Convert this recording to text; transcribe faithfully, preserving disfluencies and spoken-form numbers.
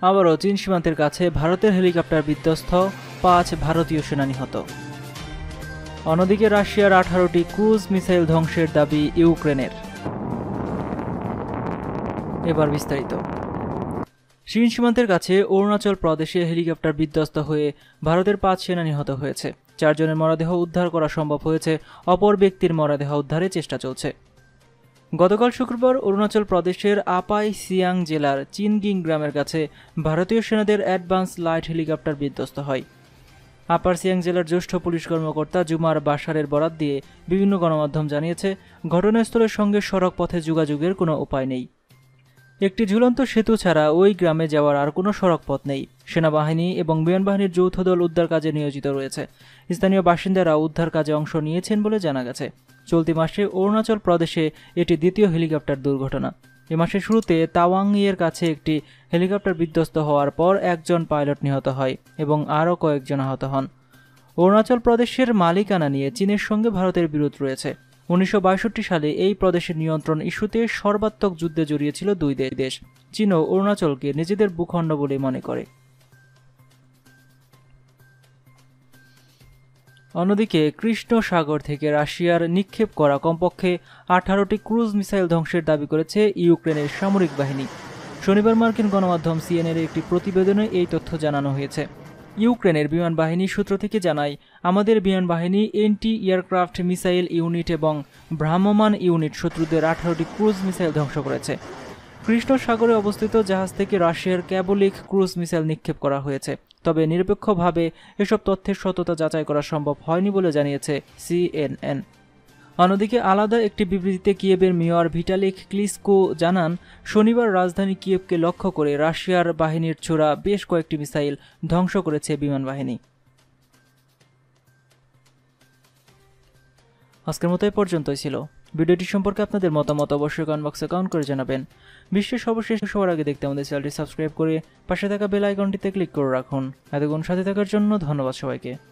আবারও চীন সীমান্তের কাছে ভারতের হেলিকপ্টার বিধ্বস্ত, পাঁচ ভারতীয় সেনা নিহত। অন্যদিকে রাশিয়ার আঠারোটি ক্রুজ মিসাইল ধ্বংসের দাবি ইউক্রেনের। এবার বিস্তারিত। চীন সীমান্তের কাছে অরুণাচল প্রদেশে হেলিকপ্টার বিধ্বস্ত হয়ে ভারতের পাঁচ সেনা নিহত হয়েছে। চারজনের মরদেহ উদ্ধার করা সম্ভব হয়েছে, অপর ব্যক্তির মরদেহ উদ্ধারের চেষ্টা চলছে। গতকাল শুক্রবার অরুণাচল প্রদেশের আপাই সিয়াং জেলার চিনগিং গ্রামের কাছে ভারতীয় সেনাদের অ্যাডভান্স লাইট হেলিকপ্টার বিধ্বস্ত হয়। আপার সিয়াং জেলার জ্যেষ্ঠ পুলিশ কর্মকর্তা জুমার বাশারের বরাত দিয়ে বিভিন্ন গণমাধ্যম জানিয়েছে, ঘটনাস্থলের সঙ্গে সড়ক পথে যোগাযোগের কোনো উপায় নেই। একটি ঝুলন্ত সেতু ছাড়া ওই গ্রামে যাওয়ার আর কোনো সড়ক পথ নেই। সেনাবাহিনী এবং বিমান বাহিনীর যৌথ দল উদ্ধার কাজে নিয়োজিত রয়েছে। স্থানীয় বাসিন্দারা উদ্ধার কাজে অংশ নিয়েছেন বলে জানা গেছে। চলতি মাসে অরুণাচল প্রদেশে এটি দ্বিতীয় হেলিকপ্টার দুর্ঘটনা। এ মাসের শুরুতে তাওয়াংয়ের কাছে একটি হেলিকপ্টার বিধ্বস্ত হওয়ার পর একজন পাইলট নিহত হয় এবং আরও কয়েকজন আহত হন। অরুণাচল প্রদেশের মালিকানা নিয়ে চীনের সঙ্গে ভারতের বিরোধ রয়েছে। উনিশশো বাইষট্টি সালে এই প্রদেশের নিয়ন্ত্রণ ইস্যুতে সর্বাত্মক যুদ্ধে জড়িয়েছিল দুই দেশ। চীনও অরুণাচলকে নিজেদের ভূখণ্ড বলে মনে করে। অন্যদিকে কৃষ্ণ সাগর থেকে রাশিয়ার নিক্ষেপ করা কমপক্ষে আঠারোটি ক্রুজ মিসাইল ধ্বংসের দাবি করেছে ইউক্রেনের সামরিক বাহিনী। শনিবার মার্কিন গণমাধ্যম সিএনএর একটি প্রতিবেদনে এই তথ্য জানানো হয়েছে। ইউক্রেনের বিমান বাহিনী সূত্র থেকে জানায়, আমাদের বিমান বাহিনী এন্টি এয়ারক্রাফট মিসাইল ইউনিট এবং ভ্রাম্যমাণ ইউনিট শত্রুদের আঠারোটি ক্রুজ মিসাইল ধ্বংস করেছে। কৃষ্ণ সাগরে অবস্থিত জাহাজ থেকে রাশিয়ার ক্যাবোলিক ক্রুজ মিসাইল নিক্ষেপ করা হয়েছে, তবে নিরপেক্ষভাবে এসব তথ্যের সত্যতা যাচাই করা সম্ভব হয়নি বলে জানিয়েছে সিএনএন। অন্যদিকে আলাদা একটি বিবৃতিতে কিয়েভের মেয়র ভিটালিক ক্লিসকো জানান, শনিবার রাজধানী কিয়েভকে লক্ষ্য করে রাশিয়ার বাহিনীর ছোড়া বেশ কয়েকটি মিসাইল ধ্বংস করেছে বিমান বাহিনী। আজকের মতো এই পর্যন্তই ছিল। ভিডিওটি সম্পর্কে আপনাদের মতামত অবশ্যই কমেন্ট বক্সে কমেন্ট করে জানাবেন। বিশ্বের সর্বশেষ সবার আগে দেখতে আমাদের চ্যানেলটি সাবস্ক্রাইব করে পাশে থাকা বেল আইকনটিতে ক্লিক করে রাখুন। এতক্ষণ সাথে থাকার জন্য ধন্যবাদ সবাইকে।